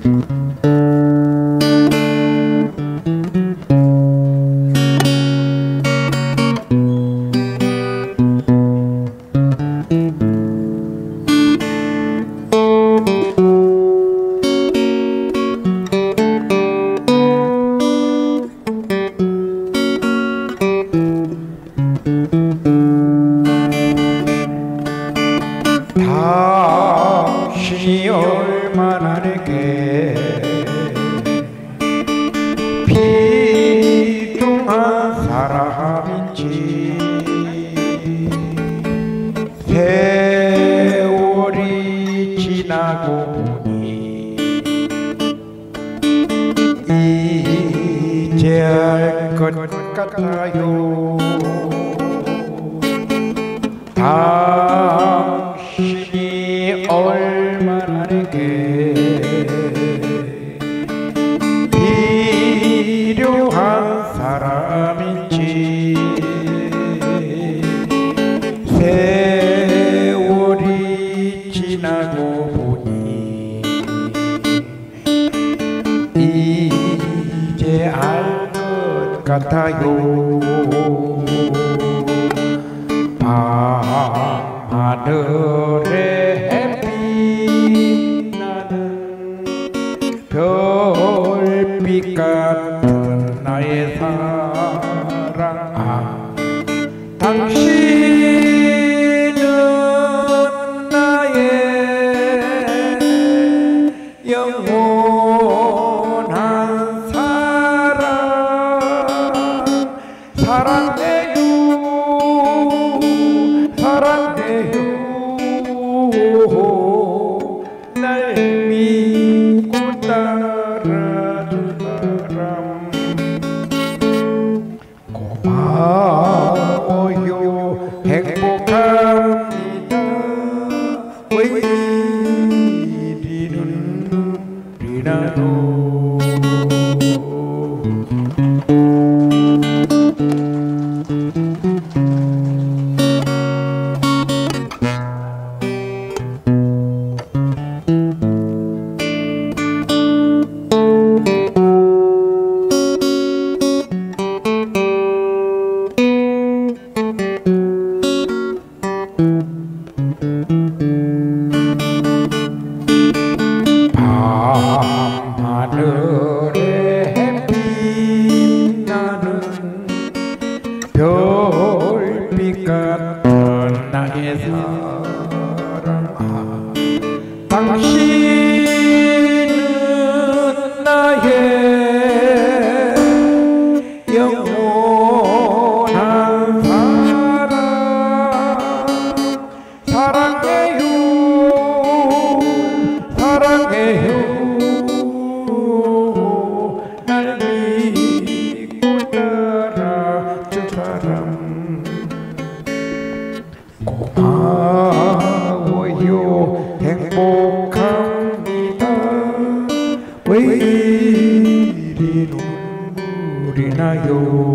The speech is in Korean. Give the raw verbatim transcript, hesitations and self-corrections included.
당신이 얼마나 내게 필요한 사람인지 세월이 지나고 보니 이제 알 것 같아요. 당신이 얼마나 내게 필요한 사람인지 세월이 지나고 보니 이제 알 것 같아요. 밤하늘에 햇빛 나는 별빛 같은 나의 사랑. 아, 당신은 나의 영원한 사랑. 사랑해요, 사랑해요. 날 믿고 따라준 사람 고마워요. 행복합니다. 왜 이리 눈물이 나노. 밤하늘에 햇빛 나는 별빛 같은 나의 사랑. 아, 당신은 나의 영원한 사랑. 사랑해요, 사랑해요. 날 믿고 따라준 사람 고마워요. 행복합니다. 왜 이리 눈물이 나요.